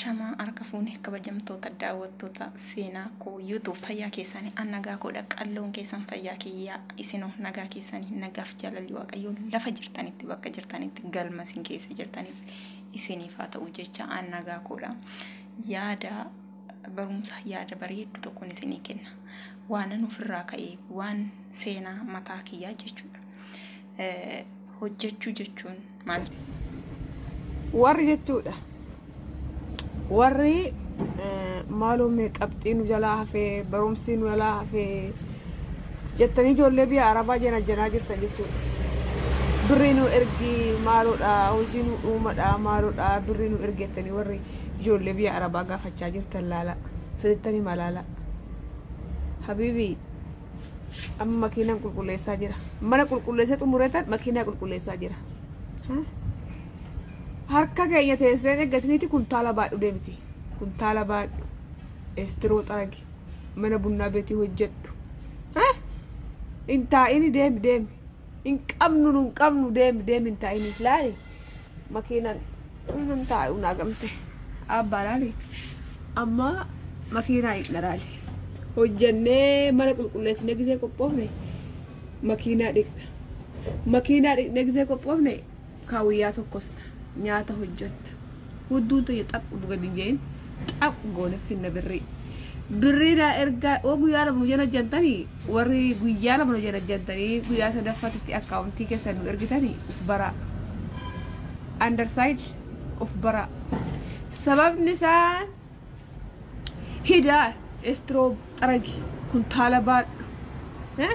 Ashama harka fuune kabajamtoota daawwattoota seenaa koo YouTube fayyaa keessanii nagaa koodha qalloon keessan fayyaa kiyyaa isinoo nagaa keessanii nagaaf jaalalli waaqayyoon lafa jirtanitti bakka jirtanitti galma isin keessa jirtanitti isiniif haa ta'u jecha nagaa koodha yaada barumsa yaada bareedu tokkoon isinii kenna waan ofirraa ka'ee waan seenaa mataa kiyyaa jechuudha hojjechuu jechuun maal warri jechuudha warri maaloo mee qabxiinu jalaa hafee barumsiinu jalaa hafee jettanii ijoollee biyya arabaa janaa jirtan jechuudha birriinu ergi maaloodha hojiinu uumadha maaloodha birriinu ergettanii warri ijoollee biyya arabaa gaafachaa jirtan laala sirriittanii malaala habiibii amma makiinaan qulqulleessaa jira mana qulqulleessee xumureetan makiinaa qulqulleessaa jira harka keenya teesseen eeggatiniiti kuntaala baadhu deemti kuntaala baadhu estiroo xaragi mana bunnaa beetii hojjedhu intaa'ini deemi in qabnu deemi intaa'ini laali makiinaan nan taa'u naagamte abbaa laali amma makiinaa hin dharaali hojjennee mana qulqulleessinee gisee qophoofne makiinaa dhiqne gisee qophoofne kaawiyyaa tokkosna nyaata hojjenna hudduutu xaphu gadi jeen xaphu goone finna birriidha erga guyyaa lama jana jantanii warri guyyaa lama jana jantanii guyyaa sadaffaatti akkaawuntii keessan nu ergitanii uf bara underside uf bara sababni isaa hidaa estro xaragi kuntaala baadhu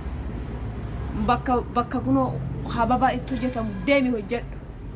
bakka kunoo hababaa itti hojjetamu deemi hojjedhu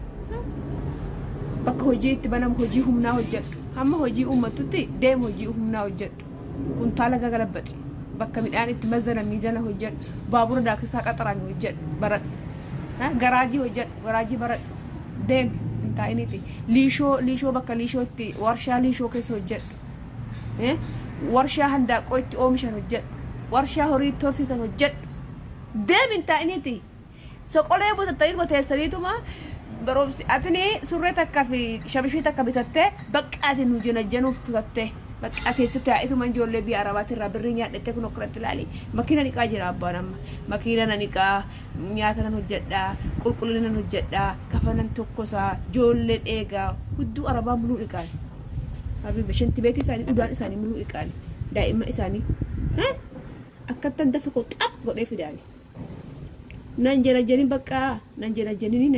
bakka hojii itti banamu hojii humnaa hojjedhu hamma hojii ummatutti deem hojii humnaa hojjedhu kuntaala gagalabbati bakka midhaan itti mazana miizana hojjedhu baabura daakisaa qaxaraan hojjedhu baradhu garaajii hojjedhu garaajii baradhu deem intaa'iniiti liishoo bakka liishootti warshaa liishoo keessa hojjedhu warshaa handaaqoo itti oomishan hojjedhu warshaa horii itti horsiisan hojjedhu deem intaa'iniiti soqolee botattanii boteessaniituma barumsi atini surree takka fi shabishii takka bitattee baqqaati nu jenajjanuuf kutattee baqqaatee sitti haa'ituma ijoollee biyya arabaati irraa birrii nyaadhattee kun okkurratti ilaali makiina niqaa jira abbaan amma makiina nan niqaa nyaata nan hojjedhaa qulqullina nan hojjedhaa kafanan tokkosaa ijoollee dheegaa hudduu arabaa muluu dhiqaani habiba shanti beetii isaanii udaan isaanii muluu dhiqaani daa'imman isaanii akkattan dafa koo xap godhee fidaani nanjana jeni bakka nanjana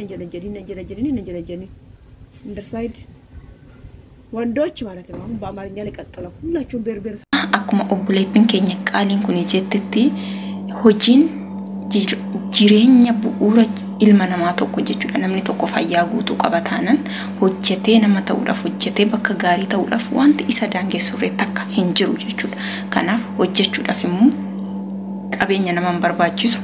jeni underside wandoች ማለት ነው አሁን በአማርኛ ላይ ቀጥለው ሁላችሁም ቤርቤር akkuma obboleettiin keenya qaaliin kun jettetti hojiin jireenya bu'uura ilma namaa tokko jechuudha namni tokko fayyaa guutuu qaba taanan hojjetee nama ta'uudhaaf hojjetee bakka gaarii ta'uudhaaf wanti isa daangessurree takka hin jiru jechuudha kanaaf hojjechuudhaaf immoo qabeenya nama barbaachisu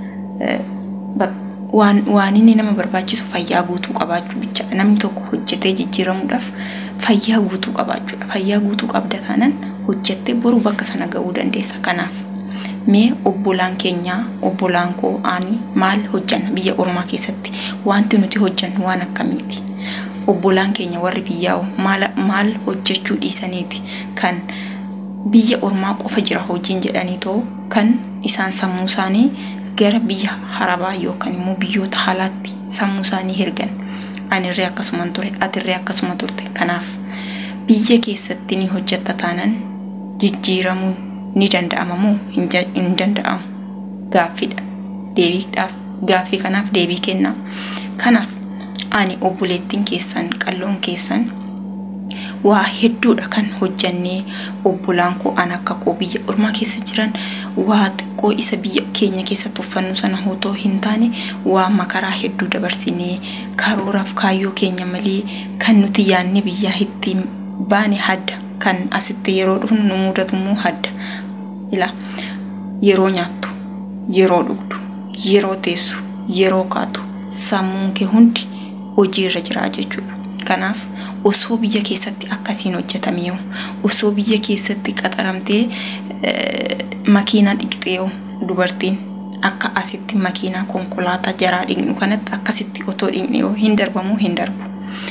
waan inni nama barbaachisu fayyaa guutuu qabaachuu bicha namni tokko hojjetee jijjiiramuudhaaf fayyaa guutuu qabaachuudha fayyaa guutuu qabda taanan hojjettee boru bakka sana ga'uu dandeessa kanaaf mee obbolaan keenya obbolaan koo ani maal hojjanna biyya ormaa keessatti wanti nuti hojjannu waan akkamiiti obbolaan keenya warri biyyaa maal hojjechuu dhiisaniiti kan biyya ormaa qofa jira hojiin jedhanii too kan isaan sammuu isaanii gara biyya harabaa yookaan immoo biyyoota halaatti sammuu isaanii hirgan anirree akkasuma ture atirree akkasuma turte kanaaf biyya keessatti ni hojjetta taanan jijjiiramuun ni danda'ama moo hin danda'amu gaaffiidha deebiidhaaf gaaffii kanaaf deebii kennaa kanaaf ani obboleettiin keessan qalloon keessan waa hedduudha kan hojjannee obbolaan koo an akka koo biyya ormaa keessa jiran waa xiqqoo isa biyya keenya keessatti uffannu sana hotoo hin taane waa makaraa hedduu dabarsinee karooraaf kaayyoo keenya malee kan nuti yaanne biyyaa ittiin baane hadda kan asitti yeroo dhufnu nu mudatummoo hadda ila yeroo nyaattu yeroo dhugdu yeroo teessu yeroo kaatu sammuun kee hundi hojiirra jira jechuudha kanaaf osoo biyya keessatti akkasiin hojjetamee osoo biyya keessatti qaxaramtee makiina dhiqxee dubartiin akka asitti makiina konkolaataa jaraa dhiqnu kanatti akkasitti otoo dhiqne hin darbamu hin darbu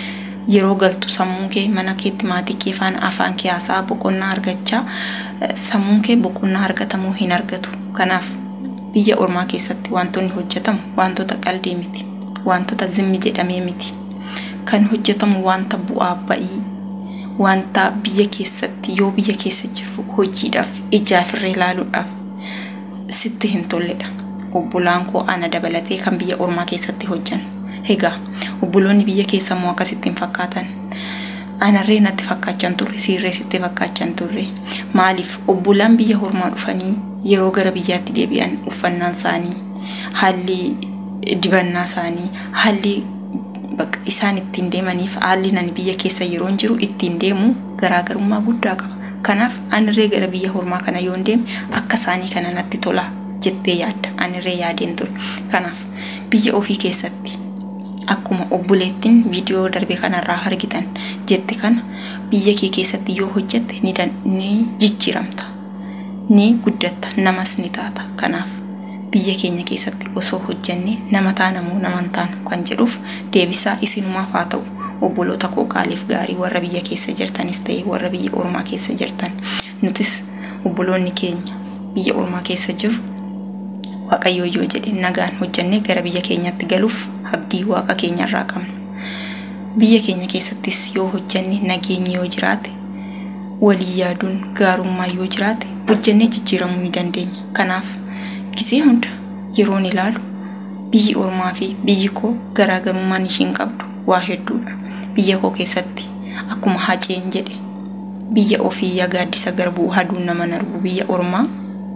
yeroo galtu sammuun kee mana keetti maatii kee faana afaan kee haasaa boqonnaa argachaa sammuun kee boqonnaa argatamuu hin argatu. Kanaaf biyya ormaa keessatti wantoonni hojjetamu wantoota qalbii miti, wantoota zimmi jedhamee miti. Kan hojjetamu wanta bu'aa ba'ii, wanta biyya keessatti yoo biyya keessa jiru hojiidhaaf ijaaf irree ilaaluudhaaf sitti hin tolledha. Obbolaan koo ana dabalatee kan biyya ormaa keessatti hojjan. Egaa obboloonni biyya keessa moo akkasitti hin fakkaatan? Anarree natti fakkaachan turre, siirree sitti fakkaachan turre. Maaliif obbolaan biyya ormaa dhufanii yeroo gara biyyaatti deebi'an uffannaan isaanii, haalli dibannaa isaanii, haalli bakka isaan ittiin deemaniif haalli nani biyya keessa yeroo jiru ittiin deemu garaagarummaa guddaa qaba. Kanaaf anarree gara biyya ormaa kana yoo deeme akka isaanii kana natti tola jettee yaadda. Anarree yaadeen ture. Kanaaf biyya ofii keessatti akkuma obboleettiin viidiyoo darbe kanarraa argitan jette kana biyya kee keessatti yoo hojjette ni jijjiiramta, ni guddatta, namas ni taata. Kanaaf biyya keenya keessatti osoo hojjenne nama taanamoo naman taanu kan jedhuuf deebisaa isinumaaf haa ta'u. Obboloota koo qaaliif gaarii warra biyya keessa jirtanis ta'e warra biyya ormaa keessa jirtan, nutis obboloonni keenya biyya ormaa keessa jiru Waaqayyo yoo jedhe nagaan hojjannee gara biyya keenyatti galuuf abdii Waaqa keenyarraa qabna. Biyya keenya keessattis yoo hojjanne nageenyi yoo jiraate, walii yaaduun gaarummaa yoo jiraate hojjannee jijjiiramuu ni dandeenya. Kanaaf gisee hunda yeroon ilaalu biyyi ormaa fi biyyi koo garaagarummaan ishiin qabdu waa hedduudha. Biyya koo keessatti akkuma haceen jedhe biyya ofii gaaddisa garbuu haduun nama narbu biyya ormaa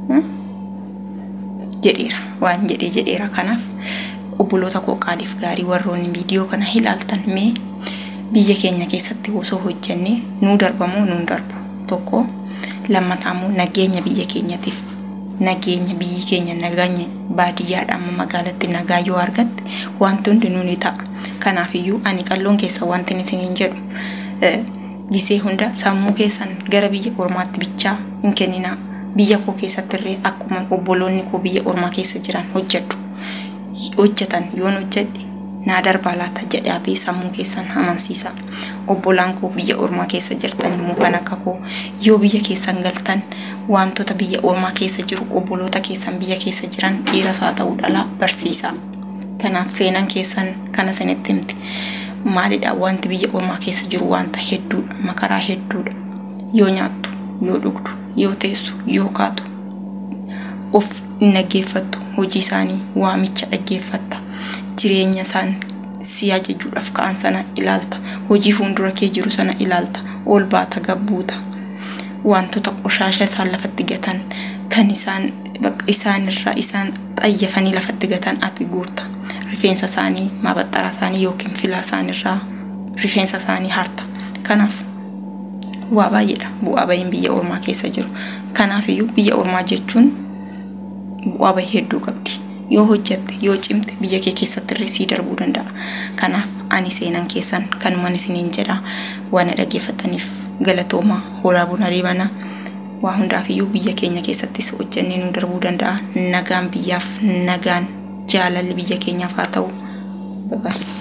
jedheera waan jedheera. Kanaaf obboloota koo qaaliif gaarii warroonni viidiyoo kana ilaaltan mee biyya keenya keessatti osoo hojjannee nuu darbamoo nuun darbu tokko, lammataamoo nageenya biyya keenyatiif nageenya biyyi keenya nageenya baadiyyaadhaa amma magaalatti nagaa yoo argatte wanti hundi nuuni ta'a. Kanaafiyyuu ani qalloon keessa wanti isiniin jedhu gisee hunda sammuu keessan gara biyya ormaatti bichaa hin kenninaa. Biyya koo keessatti illee akkuma obboloonni koo biyya ormaa keessa jiran hojjetan yoon hojjedhe naa darbaa laata jedhaatii sammuu keessan amansiisa. Obbolaan koo biyya ormaa keessa jirtan immoo kan akka koo yoo biyya keessan galtan wantoota biyya ormaa keessa jiru obboloota keessan biyya keessa jiran dhiiras haa ta'u dhalaa barsiisa. Kanaaf seenan keessan kana sanitti himti. Maalidha wanti biyya ormaa keessa jiru wanta hedduudha, makaraa hedduudha. Yoo nyaattu, yoo dhugdu, yoo teessu, yoo kaatu of dhaggeeffattu, hojii isaanii waamicha dhaggeeffatta, jireenya isaan si ajajuudhaaf ka'an sana ilaalta, hojii fuuldura kee jiru sana ilaalta, ol baata gabbuuta, wantoota qoshasha isaan lafatti gatan kan isaan isaanirraa isaan xayyafanii lafatti gatan ati guurta. Rifeensa isaanii, maabaxxara isaanii yookiin filaa isaanirraa rifeensa isaanii harta. Kanaaf waa baay'eedha bu'aa ba'iin biyya ormaa keessa jiru. Kanaafiyyuu biyya ormaa jechuun bu'aa bahii hedduu qabdi. Yoo hojjette, yoo cimte biyya kee keessatti illee sii darbuu danda'a. Kanaaf ani seenan keessan kanumaan isiniin jedha. Waan dhaggeeffataniif galatoomaa. Horaa buna riibana. Waa hundaafiyyuu biyya keenya keessattis hojjennee nu darbuu danda'a. Nagaan biyyaaf, nagaan jaalalli biyya keenyaaf haa ta'u. Bye bye.